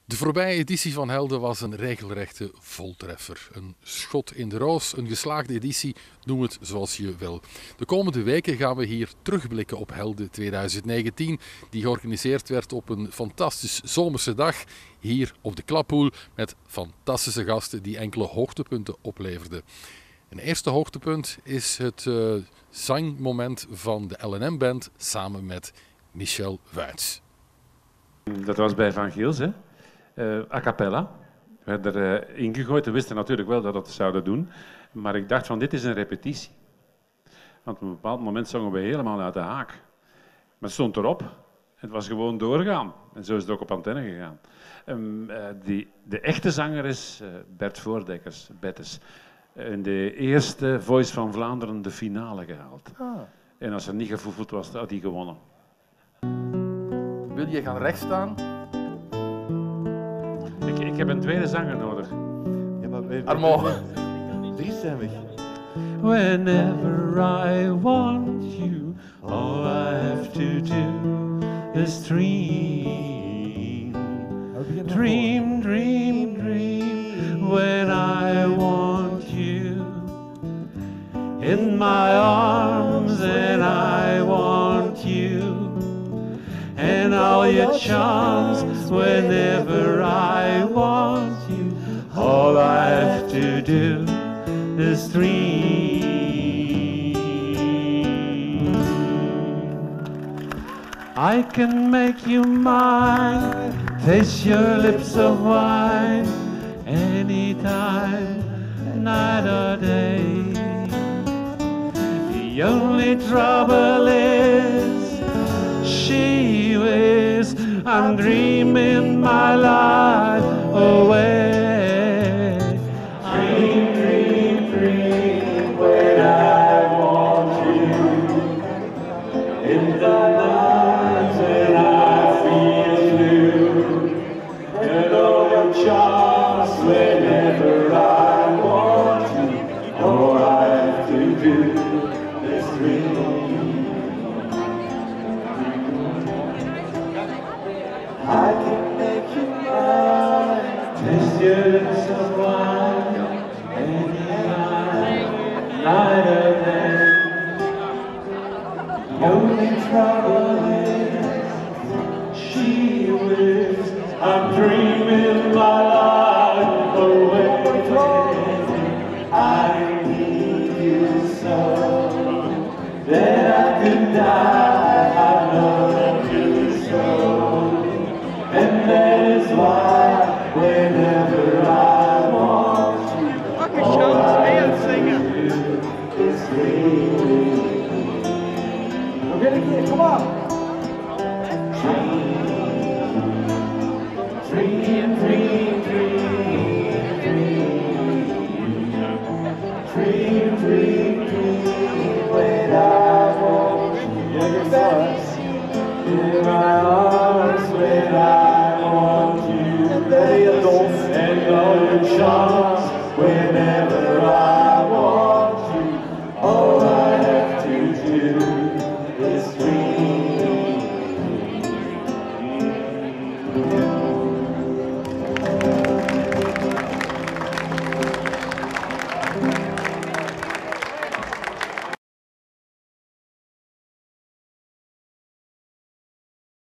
De voorbije editie van Helden was een regelrechte voltreffer. Een schot in de roos, een geslaagde editie, noem het zoals je wil. De komende weken gaan we hier terugblikken op Helden 2019, die georganiseerd werd op een fantastisch zomerse dag hier op de Klappoel met fantastische gasten die enkele hoogtepunten opleverden. Een eerste hoogtepunt is het zangmoment van de LNM-band samen met Michel Wuits. Dat was bij Van Giels, hè? A cappella. We werden er ingegooid. We wisten natuurlijk wel dat we dat zouden doen. Maar ik dacht van, dit is een repetitie. Want op een bepaald moment zongen we helemaal uit de haak. Maar het stond erop. Het was gewoon doorgaan. En zo is het ook op antenne gegaan. De echte zanger is Bert Voordekkers, Bettes. In de eerste Voice van Vlaanderen de finale gehaald. En als er niet gevoefeld was, had hij gewonnen. Wil je gaan rechts staan? Ik heb een tweede zanger nodig. Ja, maar Armand. Drie zijn weg. Whenever I want you, all I have to do is dream. Dream, dream, dream. When I want you in my arms, and I want you and all your charms. Whenever I want you, all I have to do is dream. I can make you mine, taste your lips of wine, anytime, night or day. The only trouble is she is, I'm dreaming my life away. Dream, dream, dream, when I want you in the night when I feel blue, and all your charms whenever I want you, all I have to do is dream. I can make you mine, taste your lips of wine, any night or day. The only trouble is she lives, I'm dreaming my life away. I need you so that I could die, I love you so. And that is why, whenever I want you, all I have to do is dream. Come on. Dream, dream, dream, dream. Dream, dream, dream, when I want you in my arms.